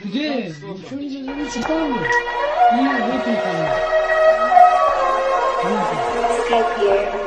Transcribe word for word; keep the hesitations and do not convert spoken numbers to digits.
Где? Ничего не, не читал. И в этой там. Скотье.